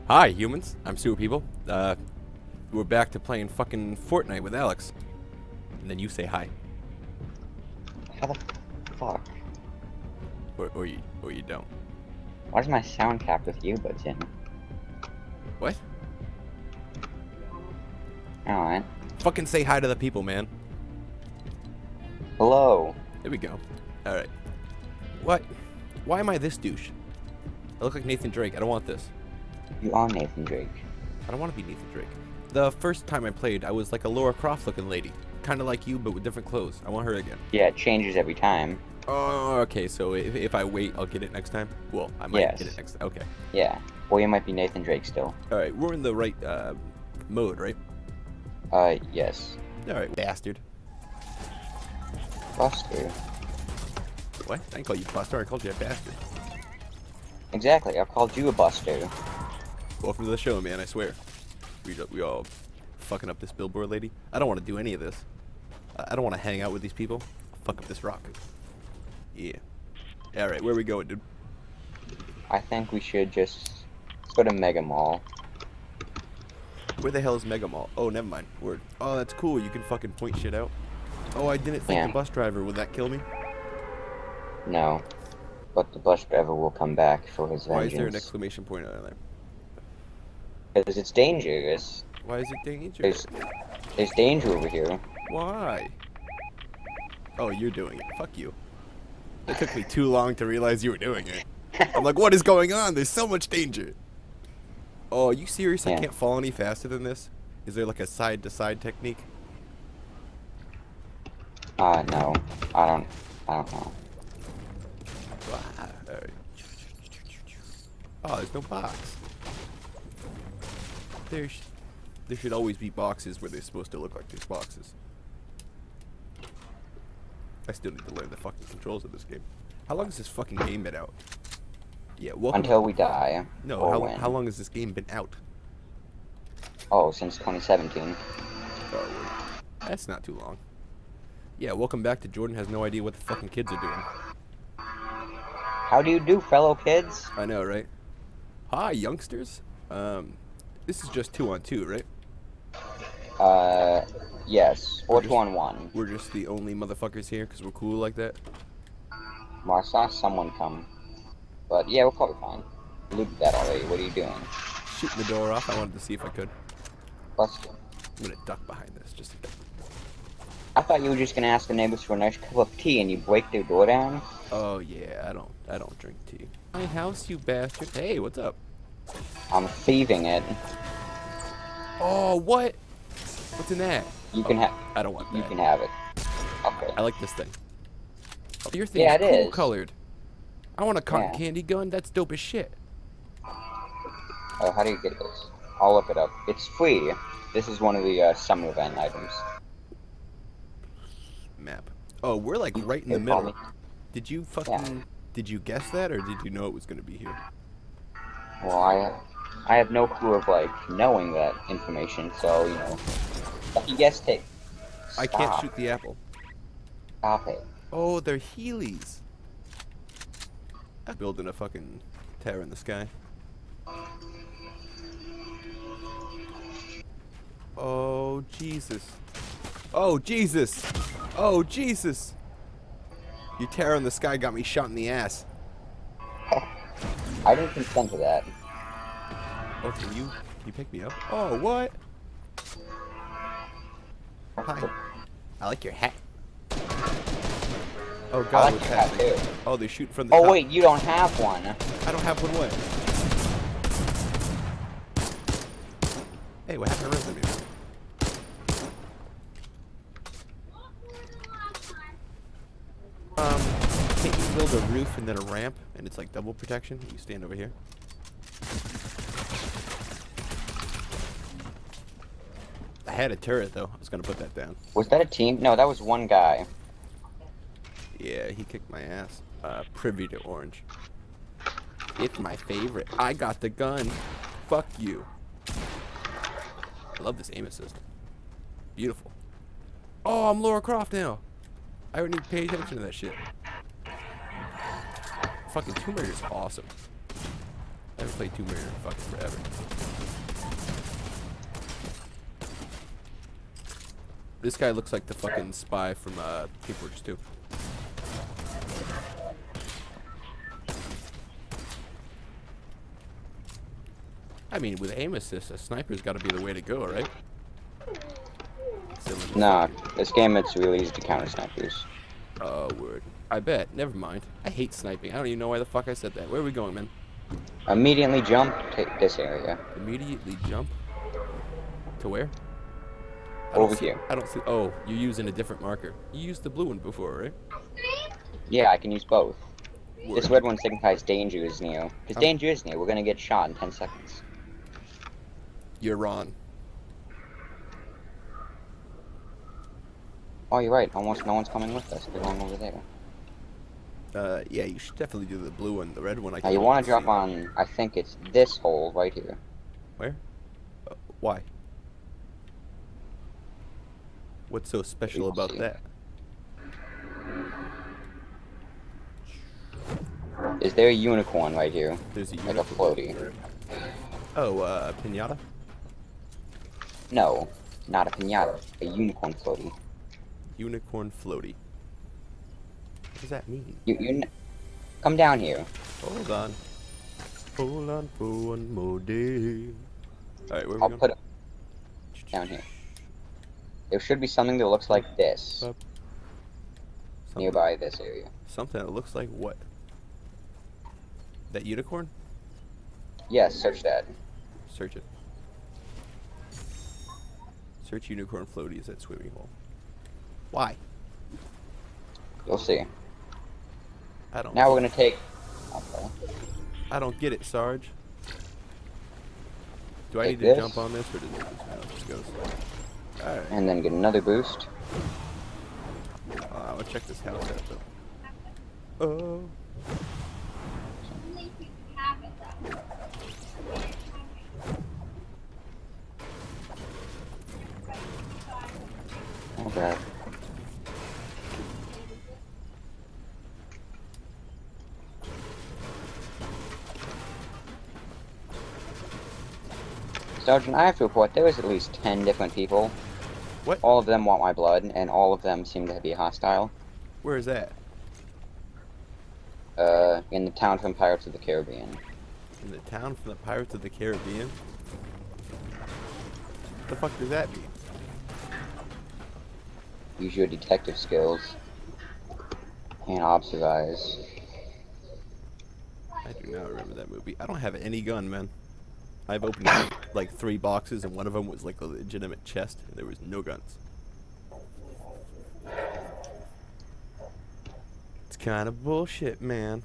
Hi, humans. I'm Super People. We're back to playing fucking Fortnite with Alex. And then you say hi. How the fuck? Or you don't. Why does my sound cap with earbuds in? What? Alright. Fucking say hi to the people, man. Hello. There we go. Alright. What? Why am I this douche? I look like Nathan Drake. I don't want this. You are Nathan Drake. I don't want to be Nathan Drake. The first time I played, I was like a Laura Croft looking lady. Kind of like you, but with different clothes. I want her again. Yeah, it changes every time. Oh, okay. So if I wait, I'll get it next time? Well, I might get it next time. Okay. Yeah. Well, you might be Nathan Drake still. Alright, we're in the right mode, right? Yes. Alright, bastard. Buster. What? I didn't call you Buster, I called you a bastard. Exactly, I called you a buster. Welcome to the show, man, I swear. We all fucking up this billboard lady. I don't want to do any of this. I don't want to hang out with these people. Fuck up this rock. Yeah. Alright, where are we going, dude? I think we should just go to Mega Mall. Where the hell is Mega Mall? Oh, never mind. Word. Oh, that's cool. You can fucking point shit out. Oh, I didn't think the bus driver. Would that kill me? No. But the bus driver will come back for his vengeance. Why is there an exclamation point on there? Because it's dangerous. Why is it dangerous? There's danger over here. Why? Oh, you're doing it. Fuck you. It took me too long to realize you were doing it. I'm like, what is going on? There's so much danger. Oh, are you serious? I can't fall any faster than this? Is there like a side-to-side technique? No. I don't know. Wow. Alright. Oh, there's no box. There should always be boxes where they're supposed to look like there's boxes. I still need to learn the fucking controls of this game. How long has this fucking game been out? Yeah, until we die. No, how long has this game been out? Oh, since 2017. Oh, that's not too long. Yeah, welcome back to Jordan Has No Idea What the Fucking Kids Are Doing. How do you do, fellow kids? I know, right? Hi, youngsters. This is just 2-on-2, right? Yes. Or 2-on-1. We're just the only motherfuckers here because we're cool like that? Well, I saw someone come. But, yeah, we're probably fine. Looted that already. What are you doing? Shooting the door off. I wanted to see if I could. Busted. I'm gonna duck behind this just a bit. I thought you were just gonna ask the neighbors for a nice cup of tea and you break their door down. Oh yeah, I don't drink tea. My house, you bastard. Hey, what's up? I'm thieving it. Oh, what? What's in that? You can have. I don't want that. You can have it. Okay. I like this thing. Oh, your thing is cool colored. I want a cotton candy gun. That's dope as shit. How do you get this? I'll look it up. It's free. This is one of the summer event items. Map. Oh, we're like right in the middle. Did you fucking... Did you guess that, or did you know it was gonna be here? Well, I have no clue of, like, knowing that information, so, you know. Lucky guess take. I can't shoot the apple. Stop it. Oh, they're Heelys. I'm building a fucking tower in the sky. Oh, Jesus. Oh, Jesus. Oh, Jesus. Your terror in the sky got me shot in the ass. I didn't consent to that. Oh, can you pick me up? Oh, what? Hi. I like your hat. Oh, God, I like what's your hat happening? too. Oh, they're shooting from the top. Oh, wait, you don't have one. I don't have one what? Hey, what happened to resume? Can't you build a roof and then a ramp, and it's like double protection? You stand over here. I had a turret though. I was gonna put that down. Was that a team? No, that was one guy. Yeah, he kicked my ass. Privy to orange. It's my favorite. I got the gun. Fuck you. I love this aim assist. Beautiful. Oh, I'm Laura Croft now. I don't need to pay attention to that shit. Fucking Tomb Raider is awesome. I haven't played Tomb Raider in fucking forever. This guy looks like the fucking spy from Paperworks 2. I mean, with aim assist, a sniper's got to be the way to go, right? Nah, this game it's really easy to counter snipers. Oh, word. I bet. Never mind. I hate sniping. I don't even know why the fuck I said that. Where are we going, man? Immediately jump to this area. Immediately jump? To where? Over here. I don't see. Oh, you're using a different marker. You used the blue one before, right? Yeah, I can use both. Word. This red one signifies danger is near. Because danger is near, we're gonna get shot in 10 seconds. You're on. Oh, you're right. Almost no one's coming with us. They're going over there. Yeah, you should definitely do the blue one. The red one I Now can't you want to drop see. on, I think it's this hole right here. Where? Why? What's so special about that? Is there a unicorn right here? There's a like a floaty. Oh, pinata? No, not a pinata. A unicorn floaty. Unicorn floaty. What does that mean? Come down here. Hold on. Hold on for one more day. Alright, where are we I'll going? put it down here. There should be something that looks like this. Nearby this area. Something that looks like what? That unicorn? Yes, search that. Search it. Search unicorn floaties at swimming hole. Why? You'll see. I don't. Now we're gonna take. Okay. I don't get it, Sarge. Do I Take need to this. jump on this, or does it just goes? All right. And then get another boost. I'll check this house out though. Oh. Oh god. Sergeant, I have to report there was at least 10 different people. What? All of them want my blood, and all of them seem to be hostile. Where is that? In the town from Pirates of the Caribbean. In the town from the Pirates of the Caribbean? What the fuck does that mean? Use your detective skills. And observize. I do not remember that movie. I don't have any gun, man. I've opened like 3 boxes, and one of them was like a legitimate chest, and there was no guns. It's kind of bullshit, man.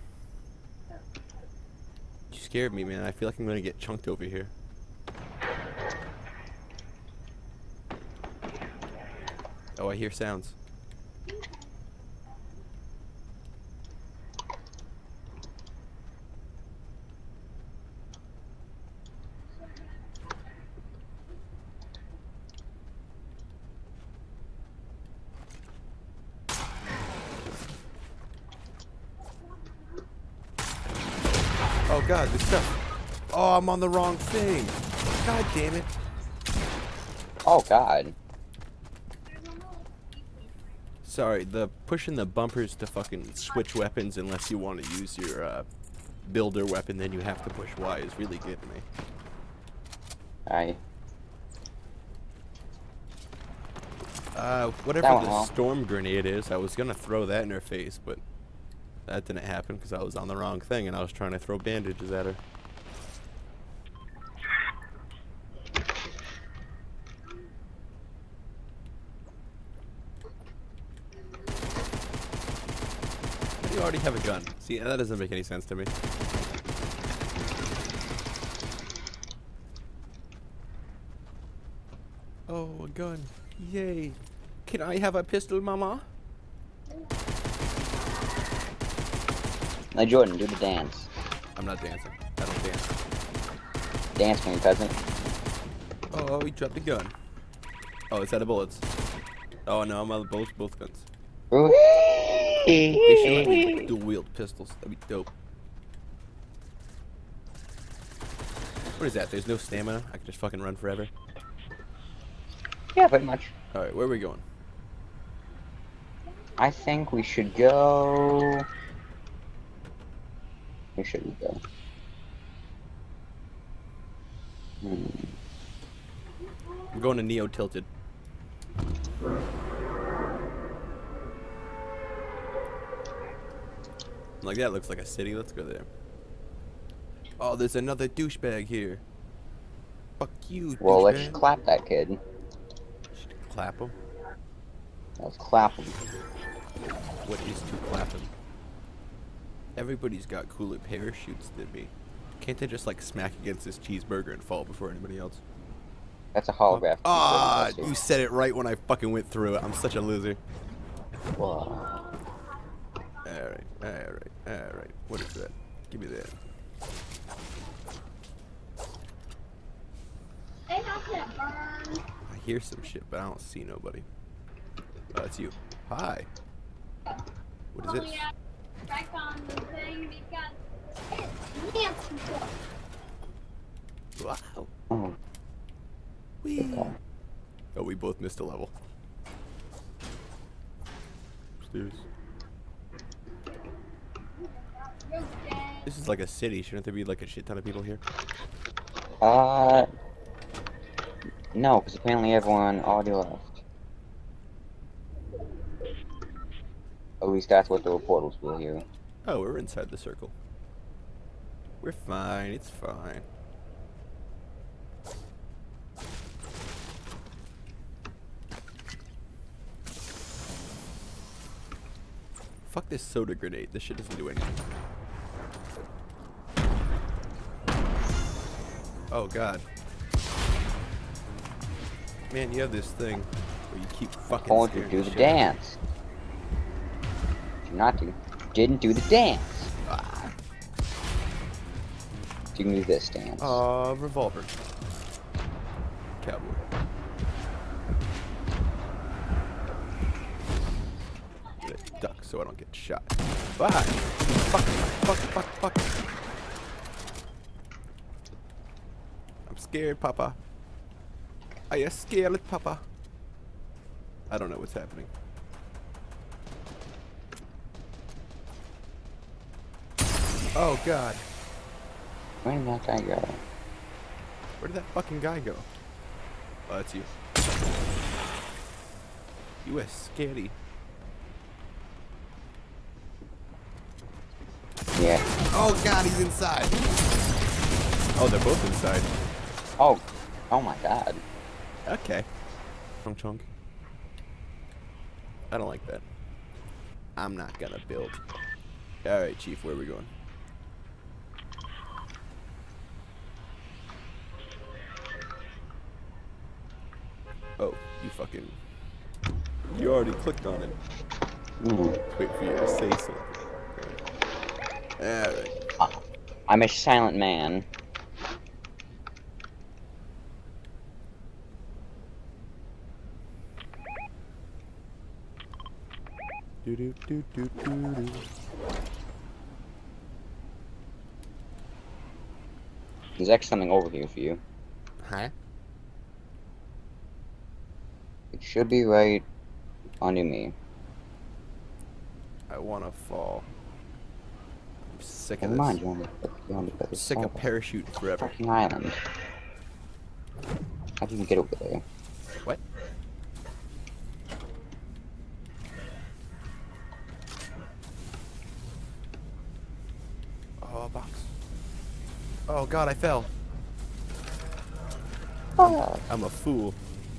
You scared me, man. I feel like I'm gonna get chunked over here. Oh, I hear sounds. Oh god, this stuff. Oh, I'm on the wrong thing. God damn it. Oh god. Sorry, the pushing the bumpers to fucking switch weapons unless you want to use your builder weapon, then you have to push Y is really getting me. Whatever the storm grenade is, I was gonna throw that in her face, but that didn't happen because I was on the wrong thing and I was trying to throw bandages at her. You already have a gun. See, that doesn't make any sense to me. Oh, a gun. Yay. Can I have a pistol, mama? Now Jordan, do the dance. I'm not dancing. I don't dance. Dance for me, peasant. Oh, he dropped the gun. Oh, it's out of bullets. Oh no, I'm out of bullets, both guns. They should let me dual wield pistols. That'd be dope. What is that? There's no stamina? I can just fucking run forever? Yeah, pretty much. Alright, where are we going? I think we should go... Where should we go? I'm going to Neo Tilted. Like, that looks like a city. Let's go there. Oh, there's another douchebag here. Fuck you, douchebag. Well, let's clap that kid. Should clap him? Let's clap him. What is to clap him? Everybody's got cooler parachutes than me. Can't they just, like, smack against this cheeseburger and fall before anybody else? That's a holograph. Ah, you said it right when I fucking went through it. I'm such a loser. Whoa. Alright, alright, alright. What is that? Give me that. I hear some shit, but I don't see nobody. Oh, it's you. Hi. What is this? Back on the thing because it's Nancy. Wow. Oh. Whee. Oh, we both missed a level. Upstairs. This is like a city. Shouldn't there be like a shit ton of people here? No, because apparently everyone already left. At least that's what the portals will here. Oh, we're inside the circle. We're fine. It's fine. Fuck this soda grenade. This shit doesn't do anything. Oh god. Man, you have this thing where you keep fucking Told you scaring to do the the shit out of me. dance. Not to. Didn't do the dance. Ah. You can do this dance. Revolver. Cowboy. I'm gonna duck so I don't get shot. Bye. Fuck. I'm scared, Papa. Are you scared, Papa? I don't know what's happening. Oh god. Where did that guy go? Where did that fucking guy go? Oh, that's you. You are scary. Yeah. Oh god, he's inside. Oh, they're both inside. Oh. Oh my god. Okay. Chunk. I don't like that. I'm not gonna build. Alright, Chief, where are we going? Oh, you fucking... You already clicked on it. Wait for you to say something. Alright. I'm a silent man. There's actually something over here for you. Huh? It should be right under me. I wanna fall. I'm sick of Never mind, this. you want to put I'm this sick of parachuting forever. fucking island. How do you get over there? What? Oh, a box. Oh god, I fell. Oh. I'm a fool.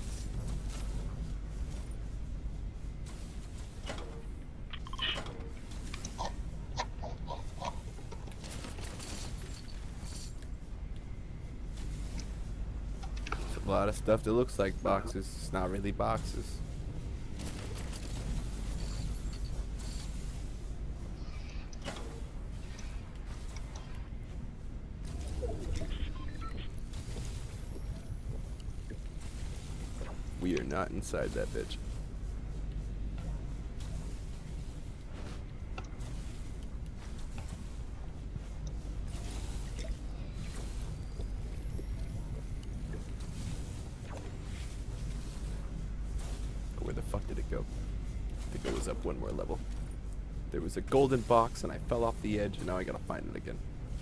There's a lot of stuff that looks like boxes. It's not really boxes. We are not inside that bitch. I think it was up one more level. There was a golden box and I fell off the edge and now I gotta find it again.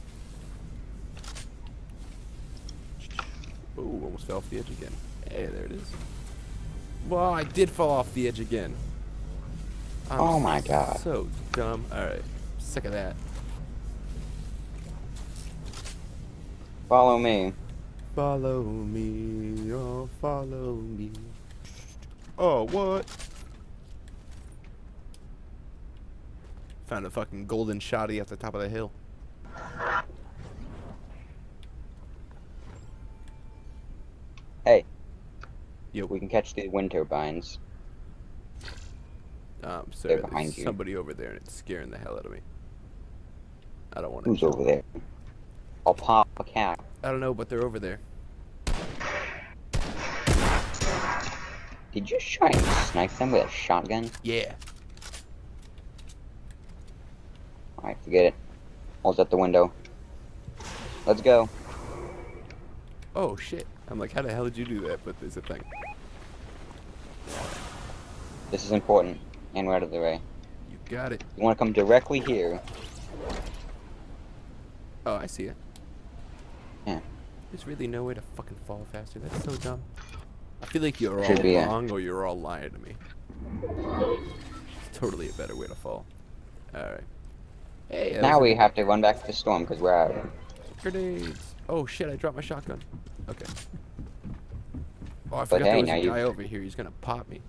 Ooh, almost fell off the edge again. Hey, there it is. Well, I did fall off the edge again. Oh my god. So dumb. Alright, sick of that. Follow me. Follow me, oh, follow me. Oh, what? Found a fucking golden shotty at the top of the hill. Hey. Yo. We can catch these wind turbines. So They're there's behind you. somebody over there and it's scaring the hell out of me. I don't want to. Who's over there? I'll pop a cap. I don't know, but they're over there. Did you try and snipe them with a shotgun? Yeah. Alright, forget it. I was at the window. Let's go. Oh shit. I'm like, how the hell did you do that? But there's a thing. This is important. And we're out of the way. You got it. You want to come directly here. Oh, I see it. Yeah. There's really no way to fucking fall faster. That's so dumb. I feel like you're Should all be, wrong or you're all lying to me. It's totally a better way to fall. Alright. Hey, that Now was we have to run back to the storm because we're out. grenades. Oh shit, I dropped my shotgun. Okay. Oh, I But forgot hey, there was now a you- guy over here. He's gonna pop me.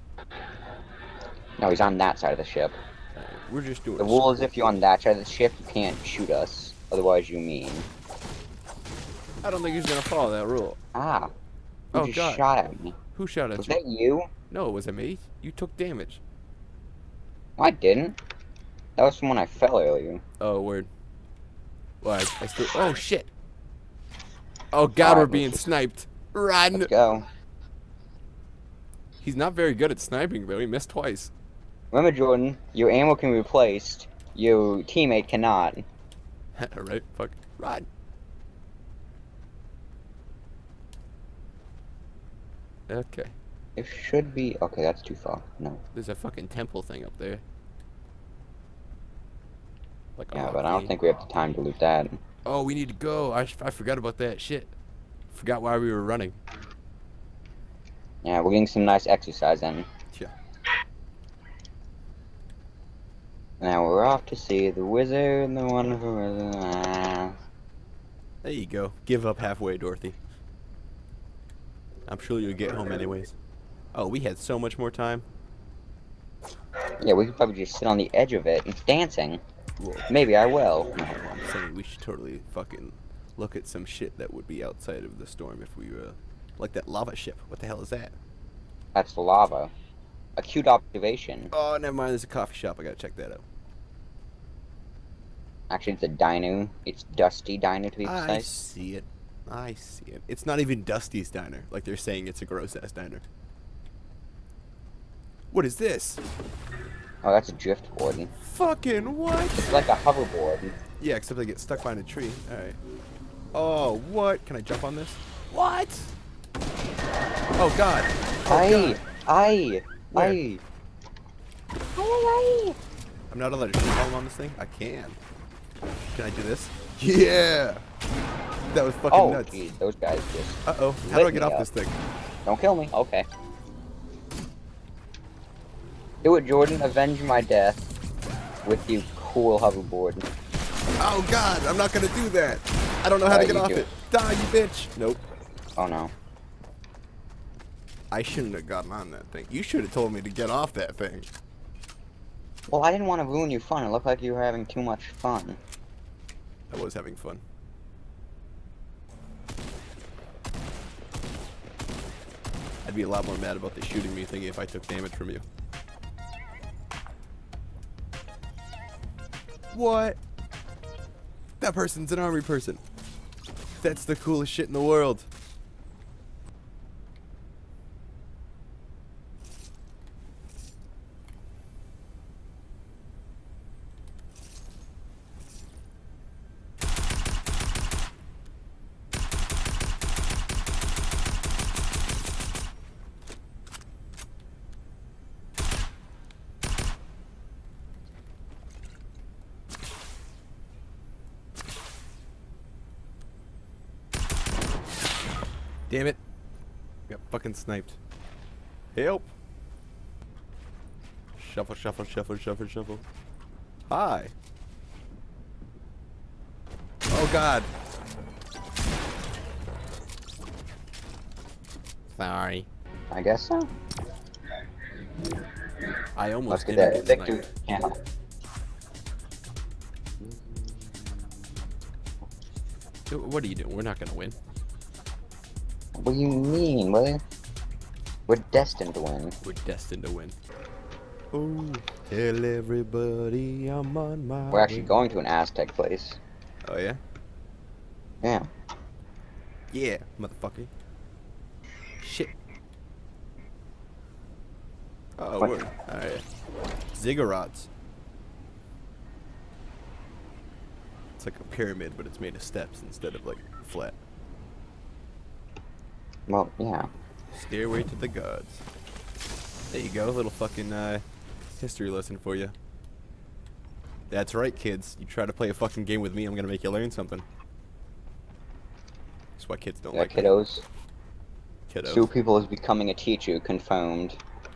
No, he's on that side of the ship. We're just doing The a rule is if you're on that side of the ship, you can't shoot us. Otherwise, you mean. I don't think he's gonna follow that rule. Ah. You Oh, just God. shot at me. Who shot at Was you? that you? No, it wasn't me. You took damage. I didn't. That was from when I fell earlier. Oh, word. Well, I still. Oh, shit. Oh, God, Alright, we're let's being just- sniped. Run! Let's go. He's not very good at sniping, though. He missed twice. Remember, Jordan, your ammo can be replaced. Your teammate cannot. Right? Fuck. Run! Okay. It should be. Okay, that's too far. No. There's a fucking temple thing up there. Like a Yeah, rock but I don't thing. think we have the time to loot that. Oh, we need to go. I forgot about that shit. Forgot why we were running. Yeah, we're getting some nice exercise in. Yeah. Now we're off to see the wizard, the wonderful wizard. Ah. There you go. Give up halfway, Dorothy. I'm sure you'll get home anyways. Oh, we had so much more time. Yeah, we could probably just sit on the edge of it and dancing. Whoa. Maybe I will. No, I'm saying we should totally fucking look at some shit that would be outside of the storm if we like that lava ship. What the hell is that? That's the lava. Acute observation. Oh, never mind. There's a coffee shop. I gotta check that out. Actually, it's a diner. It's Dusty Diner to be I precise. see it. I see it. It's not even Dusty's diner. Like they're saying it's a gross ass diner. What is this? Oh, that's a driftboard. Fucking what? It's like a hoverboard. Yeah, except I get stuck behind a tree. Alright. Oh, what? Can I jump on this? What? Oh, God. Oh, Aye, God. aye, Where? aye. Aye, I'm not allowed to shoot on this thing? I can. Can I do this? Yeah! That was fucking Oh, nuts. geez, those guys just... Uh-oh. How do I lit get me off up. this thing? Don't kill me. Okay. Do it, Jordan. Avenge my death with your cool hoverboard. Oh, God. I'm not going to do that. I don't know how to get you off do it. it. Die, you bitch. Nope. Oh, no. I shouldn't have gotten on that thing. You should have told me to get off that thing. Well, I didn't want to ruin your fun. It looked like you were having too much fun. I was having fun. I'd be a lot more mad about the shooting me thing if I took damage from you. What? That person's an army person. That's the coolest shit in the world. Damn it. Got fucking sniped. Help. Shuffle, shuffle, shuffle, shuffle, shuffle. Hi. Oh god. Sorry. I guess so. I almost Let's get didn't that get victory. sniped. Can't help. What are you doing? We're not gonna win. What do you mean? We're destined to win. We're destined to win. Oh, tell everybody I'm on my We're actually way. going to an Aztec place. Oh yeah? Yeah. Yeah, motherfucker. Shit. Oh, What? word. Alright. Ziggurats. It's like a pyramid, but it's made of steps instead of like flat. Well, yeah. Stairway to the gods. There you go, a little fucking history lesson for you. That's right, kids. You try to play a fucking game with me, I'm gonna make you learn something. That's why kids don't Yeah, like kiddos. me. Kiddos. Two people is becoming a teacher, confirmed.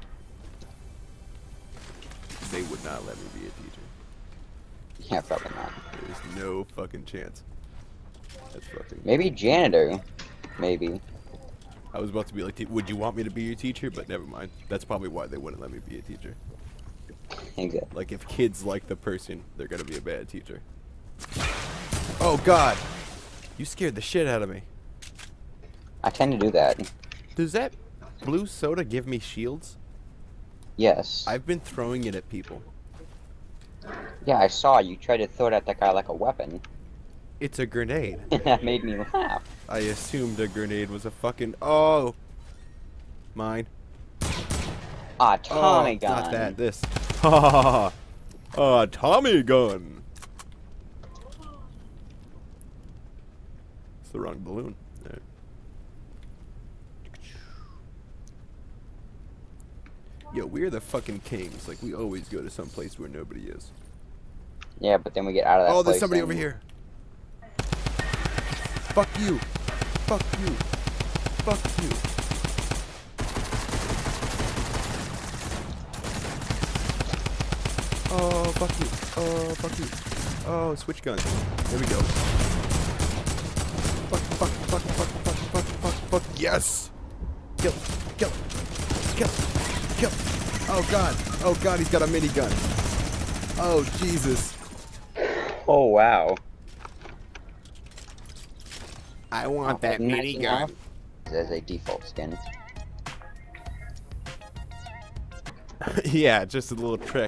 They would not let me be a teacher. Yeah, probably not. There's no fucking chance. That's fucking... Maybe janitor. Maybe. I was about to be like, would you want me to be your teacher? But never mind. That's probably why they wouldn't let me be a teacher. Exactly. Like, if kids like the person, they're gonna be a bad teacher. Oh, God! You scared the shit out of me. I tend to do that. Does that blue soda give me shields? Yes. I've been throwing it at people. Yeah, I saw you try to throw it at that guy like a weapon. It's a grenade. That made me laugh. I assumed a grenade was a fucking... Oh! Mine. Ah, Tommy Oh, gun. not that. This. Ha ha ha ha. Tommy gun. It's the wrong balloon. There. Yo, we're the fucking kings. Like, we always go to some place where nobody is. Yeah, but then we get out of that Oh, there's place somebody and- over here. Fuck you. Fuck you. Fuck you. Oh, fuck you. Oh, fuck you. Oh, switch guns. There we go. Fuck, fuck, fuck, fuck, fuck, fuck, fuck, fuck. Yes! Kill, kill, kill, kill. Oh, God. Oh, God, he's got a minigun. Oh, Jesus. Oh, wow. I want that Nice minigun. enough. As a default skin. Yeah, just a little trick.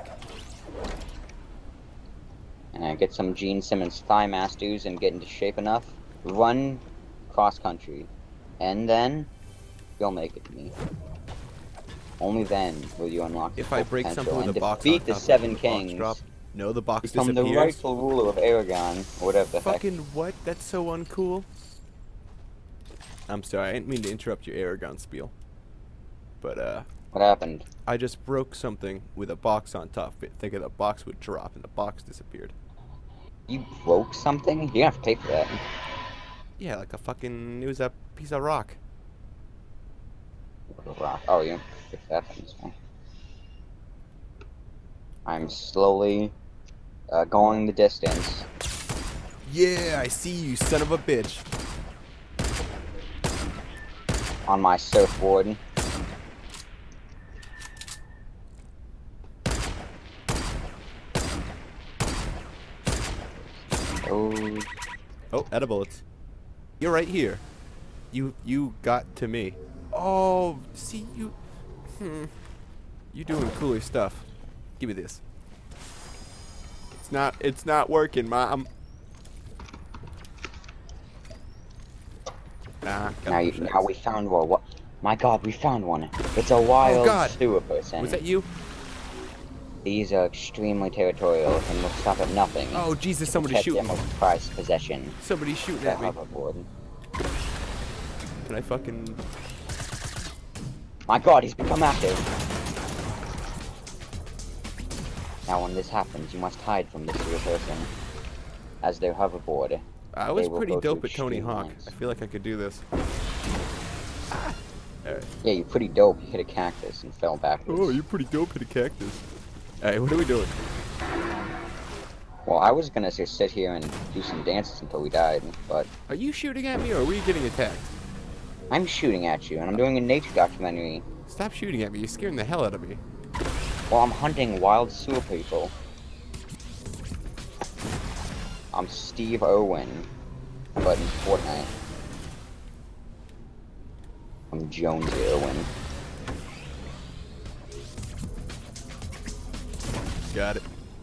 And get some Gene Simmons thigh masters and get into shape enough. Run cross country. And then you'll make it to me. Only then will you unlock the If I full break potential something with and a box on defeat the top, Seven will the box Kings. drop? No, the box Become the disappears. rightful ruler of Aragon, or whatever the heck. Fucking what? That's so uncool. I'm sorry, I didn't mean to interrupt your Aragon spiel. But, What happened? I just broke something with a box on top of it, thinking the box would drop, and the box disappeared. You broke something? You're gonna have to pay for that. Yeah, like a fucking... It was a piece of rock. Rock. Oh, you fix that from this one. I'm slowly going the distance. Yeah, I see you, son of a bitch. On my surfboard. Oh, Oh, edibles. You're right here. You got to me. Oh, see you. You doing cooler stuff. Give me this. It's not working, Mom. Nah, now we found one. What? My God, we found one. It's a wild God. sewer person. Was that you? These are extremely territorial and will stop at nothing. Oh Jesus! to Somebody's protect shooting. their most prized possession. Somebody's shooting The at me. hoverboard. Can I fucking? My God, he's become active. Now, when this happens, you must hide from this sewer person. As their hoverboard. I was They will pretty go to dope at Tony extreme Hawk. lengths. I feel like I could do this. Alright. Yeah, you're pretty dope. You hit a cactus and fell backwards. Oh, you're pretty dope at a cactus. Alright, what are we doing? Well, I was gonna just sit here and do some dances until we died, but Are you shooting at me or are we getting attacked? I'm shooting at you, and I'm doing a nature documentary. Stop shooting at me. You're scaring the hell out of me. Well, I'm hunting wild sewer people. I'm Steve Irwin, but in Fortnite. I'm Jones Irwin. Got it.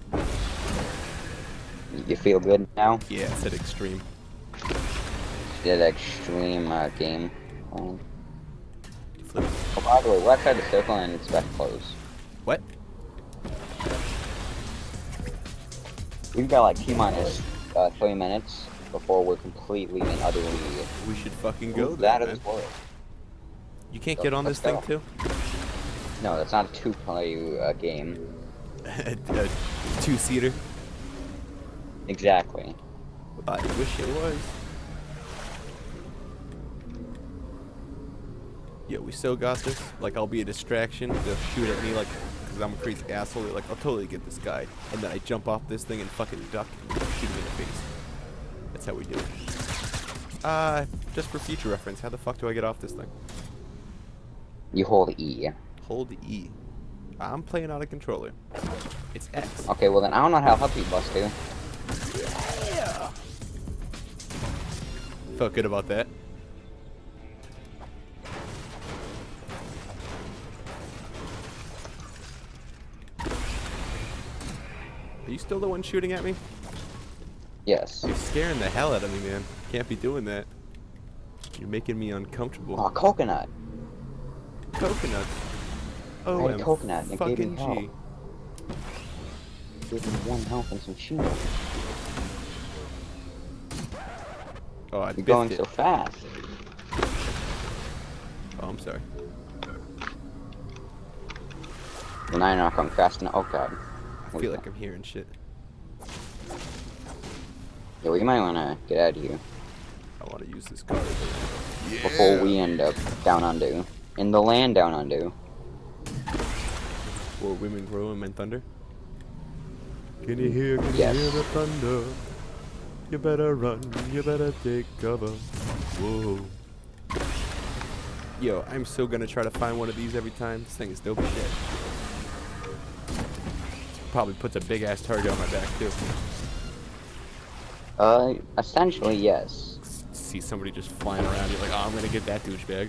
You feel good now? Yeah, it said extreme. Did extreme game. Flip. Oh, by the way, we're outside the circle and it's about to close. What? We've got like T-minus 3 minutes before we're completely and utterly We should fucking go moved there, out of man. this world. You can't get on this thing Let's too? No, that's not a two-player game. A two-seater? Exactly. I wish it was. Yeah, we still got this. Like, I'll be a distraction. They'll shoot at me, like, because I'm a crazy asshole. They're like, I'll totally get this guy. And then I jump off this thing and fucking duck and shoot him in the face. That's how we do it. Just for future reference, how the fuck do I get off this thing? You hold E. Hold E. I'm playing on a controller. It's X. Okay, well then I don't know how to help you, Buster. Yeah. Felt good about that. Are you still the one shooting at me? Yes. You're scaring the hell out of me, man. Can't be doing that. You're making me uncomfortable. Oh, coconut. Coconuts. Oh, I had a coconut and it gave fucking me health. G. Give me 1 health and some shield. Oh, I You're biffed going it. so fast. Oh, I'm sorry. Well, now you're not going fast enough. Oh god. I feel like I'm hearing shit. Yeah, well, you might want to get out of here I want to use this card. Yeah. before we end up down under. In the land down under. Where women grow and men thunder. Can you hear Yes. the thunder? You better run, you better take cover. Whoa. Yo, I'm still gonna try to find one of these every time. This thing is dope as shit. Probably puts a big ass target on my back too. Essentially, yes. See somebody just flying around, you're like, oh, I'm gonna get that douchebag.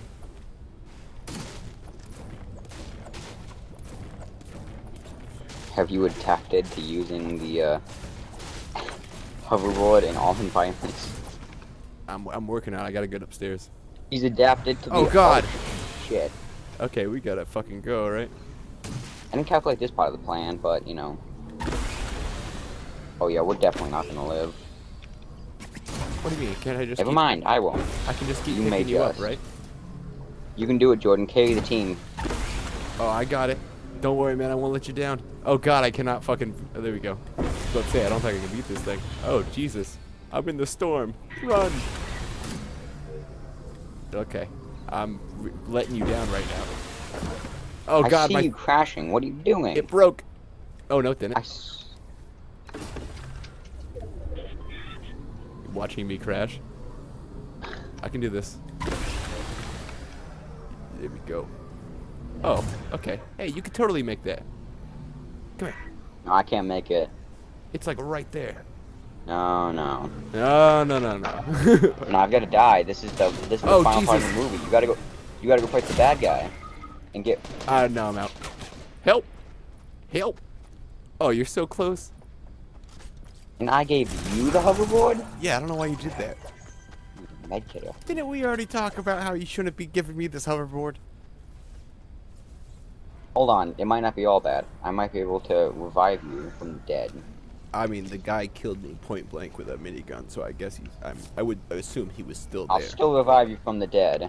Have you adapted to using the hoverboard in all environments? I'm working on it. I gotta get upstairs. He's adapted to the Oh god! shit. Okay, we gotta fucking go, right? I didn't calculate this part of the plan, but, you know. Oh yeah, we're definitely not gonna live. What do you mean? Can't I just Never keep, mind, I won't. I can just keep You may picking you up, just. right? You can do it, Jordan. Carry the team. Oh, I got it. Don't worry, man. I won't let you down. Oh god, I cannot fucking... Oh, there we go. Let's say I don't think I can beat this thing. Oh, Jesus. I'm in the storm. Run! Okay. I'm letting you down right now. Oh I god, see you crashing. What are you doing? It broke. Oh, no, it didn't. Watching me crash. I can do this. There we go. Oh, okay. Hey, you could totally make that. Come here. No, I can't make it. It's like right there. No, no. No, no, no, no. No, I've got to die. This is the Oh, final part of Jesus. the movie. You gotta go fight the bad guy, and get. No, I'm out. Help! Help! Oh, you're so close. And I gave you the hoverboard. Yeah, I don't know why you did that. Medkit. Didn't we already talk about how you shouldn't be giving me this hoverboard? Hold on, it might not be all bad. I might be able to revive you from the dead. I mean, the guy killed me point blank with a minigun, so I guess I would assume he was still I'll there. still revive you from the dead.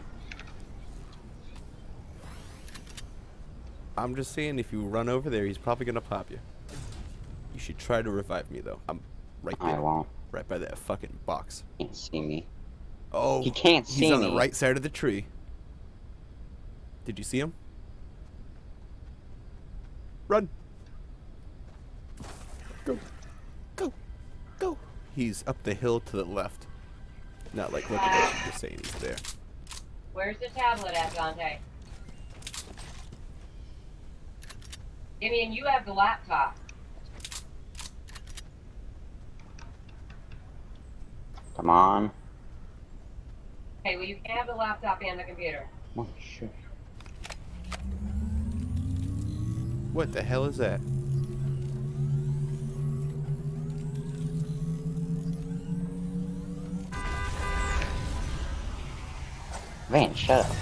I'm just saying, if you run over there, he's probably gonna pop you. You should try to revive me, though. I'm right there. I won't. Right by that fucking box. He can't see me. Oh, He can't see he's on me. the right side of the tree. Did you see him? Run. Go. Go. Go. He's up the hill to the left. Not like looking at you, just saying he's there. Where's the tablet at, Dante? Damien, you have the laptop. Come on. Okay, well you can have the laptop and the computer. Oh, shit. What the hell is that? Man, shut up.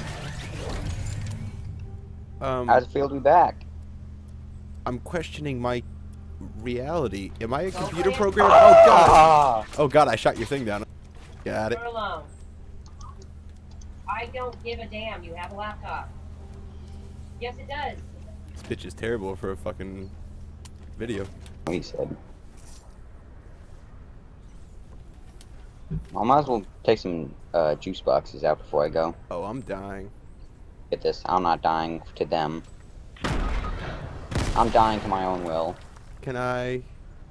How does it feel to be back? I'm questioning my reality. Am I a Go computer for it. program? Oh god! Ah! Oh god, I shot your thing down. Got it. Leave her alone. I don't give a damn. You have a laptop. Yes, it does. This bitch is terrible for a fucking video. What he said. I might as well take some juice boxes out before I go. Oh, I'm dying. Get this. I'm not dying to them. I'm dying to my own will. Can I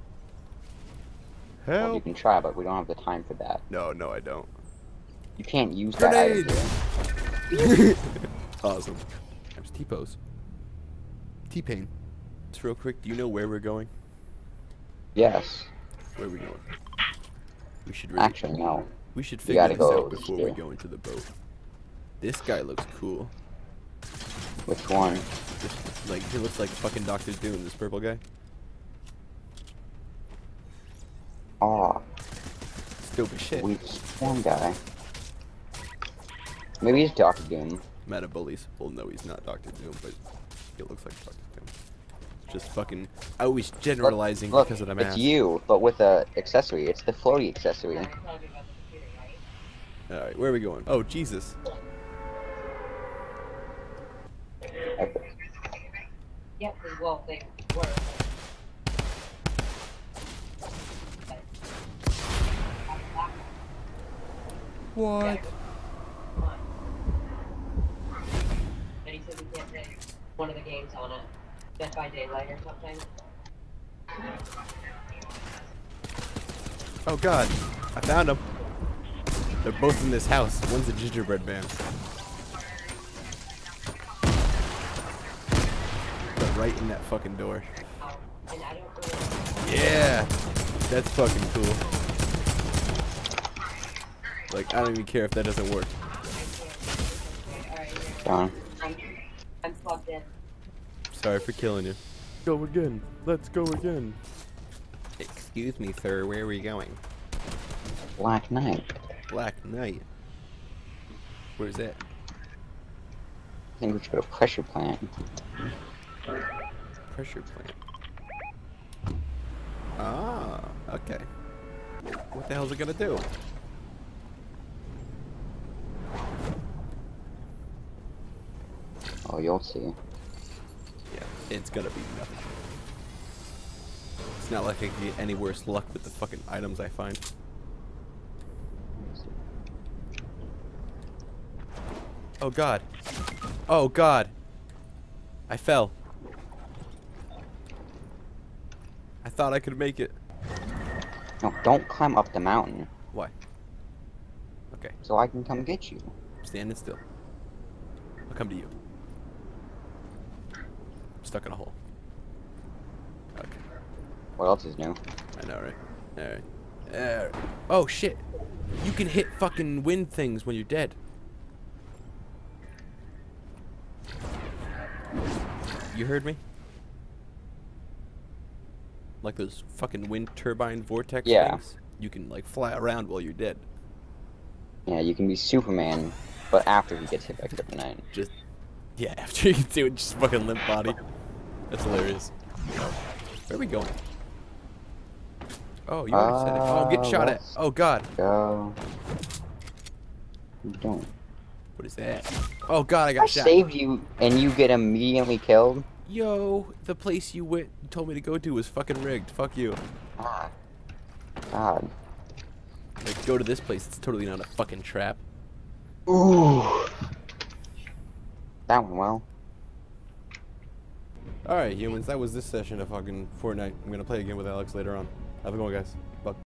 Well, you help? can try, but we don't have the time for that. No, no, I don't. You can't use that Grenade! idea. Awesome. There's T-pose. T-Pain. Just real quick, do you know where we're going? Yes. Where are we going? We should really, Actually, no. we should you figure gotta this go out before we here. go into the boat. This guy looks cool. Which one? Just, like, he looks like fucking Dr. Doom, this purple guy. Aw, Stupid shit. weak one guy. Maybe he's Dr. Doom. Meta bullies. Well, no, he's not Dr. Doom, but he looks like Dr. Doom. Just fucking always generalizing Look, because of the it's mask. you, but with a accessory. It's the floaty accessory. I told you about the computer, right? Alright, where are we going? Oh, Jesus. Yep, well, they were. What? And he said we can't play one of the games on it. Dead by Daylight or something. Oh god, I found them. They're both in this house. One's a gingerbread man. They're right in that fucking door. And I don't really... Yeah, that's fucking cool. Like, I don't even care if that doesn't work. Alright, here. John. I'm plugged in. Sorry for killing you. Go again. Let's go again. Excuse me, sir. Where are we going? Black Knight. Black Knight. Where's that? I think we should go to pressure plant. Pressure plant. Ah, okay. What the hell's it gonna do? Oh, you'll see. Yeah, it's gonna be nothing. It's not like I can get any worse luck with the fucking items I find. Oh god. Oh god. I fell. I thought I could make it. No, don't climb up the mountain, Why? Okay, so I can come get you. I'm standing still. I'll come to you. I'm stuck in a hole. Okay, What else is new? I know, right? Alright. Alright. Oh shit! You can hit fucking wind things when you're dead. You heard me? Like those fucking wind turbine vortex Yeah. things? You can like fly around while you're dead. Yeah, you can be Superman, but after he gets hit by kryptonite. Just, yeah, after you can do it, just fucking limp body. That's hilarious. Where are we going? Oh, you already said it. Oh, I'm getting shot at. let's Oh, God. Go. You don't. What is that? Oh, God, I got I shot. saved you, and you get immediately killed? Yo, the place you went, told me to go to was fucking rigged. Fuck you. Ah. God. Like, go to this place. It's totally not a fucking trap. Ooh. That went well. Alright, humans, that was this session of fucking Fortnite. I'm gonna play again with Alex later on. Have a good one, guys. Bye.